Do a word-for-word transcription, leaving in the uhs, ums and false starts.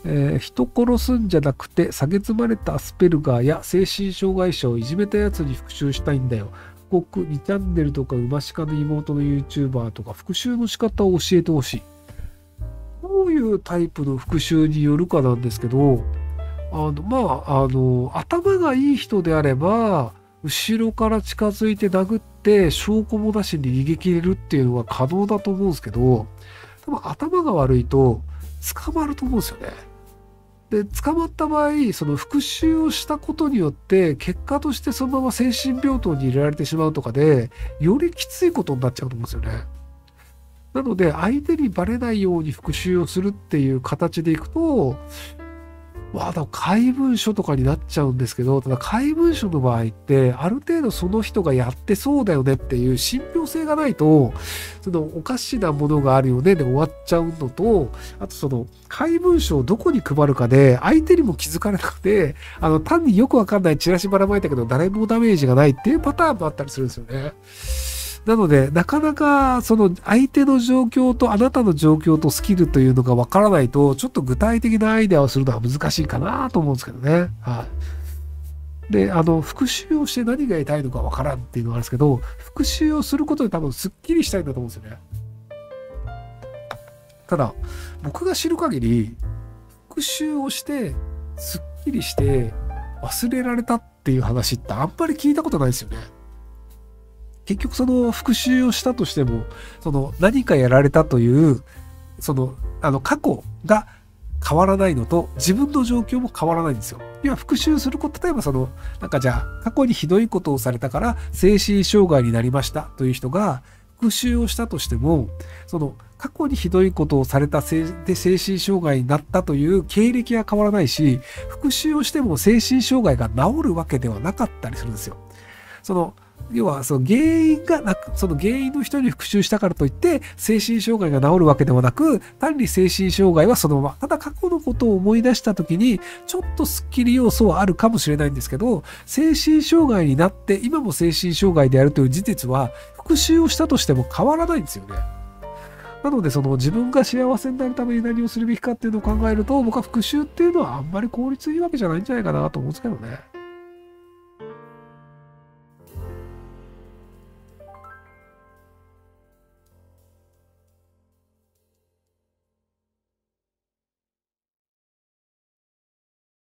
えー人殺すんじゃなくて、蔑まれたアスペルガーや精神障害者をいじめたやつに復讐したいんだよ。僕、にチャンネルとか、馬鹿の妹の YouTuber とか、復讐の仕方を教えてほしい。どういうタイプの復讐によるかなんですけど、あの、まあ、あの、頭がいい人であれば、後ろから近づいて殴って、証拠もなしに逃げ切れるっていうのは可能だと思うんですけど、多分頭が悪いと捕まると思うんですよね。で、捕まった場合、その復讐をしたことによって、結果としてそのまま精神病棟に入れられてしまうとかで、よりきついことになっちゃうと思うんですよね。なので、相手にバレないように復讐をするっていう形でいくと、まあ、でも怪文書とかになっちゃうんですけど、ただ怪文書の場合って、ある程度その人がやってそうだよねっていう信憑性がないと、そのおかしなものがあるよねで終わっちゃうのと、あとその怪文書をどこに配るかで、相手にも気づかれなくて、あの単によくわかんないチラシばらまいたけど、誰もダメージがないっていうパターンもあったりするんですよね。なので、なかなかその相手の状況とあなたの状況とスキルというのがわからないと、ちょっと具体的なアイデアをするのは難しいかなと思うんですけどね。はい。で、あの、復習をして何が得たいのかわからんっていうのがあるんですけど、復習をすることで多分スッキリしたいんだと思うんですよね。ただ、僕が知る限り、復習をしてスッキリして忘れられたっていう話ってあんまり聞いたことないですよね。結局その復習をしたとしても、その何かやられたという、その、あの過去が変わらないのと、自分の状況も変わらないんですよ。要は復習すること、例えばその、なんかじゃあ、過去にひどいことをされたから精神障害になりましたという人が、復習をしたとしても、その、過去にひどいことをされたせいで精神障害になったという経歴は変わらないし、復習をしても精神障害が治るわけではなかったりするんですよ。その、要はその原因がなく、その原因の人に復讐したからといって精神障害が治るわけではなく、単に精神障害はそのまま、ただ過去のことを思い出した時にちょっとスッキリ要素はあるかもしれないんですけど、精神障害になって今も精神障害であるという事実は復讐をしたとしても変わらないんですよね。なのでその自分が幸せになるために何をするべきかっていうのを考えると、僕は復讐っていうのはあんまり効率いいわけじゃないんじゃないかなと思うんですけどね。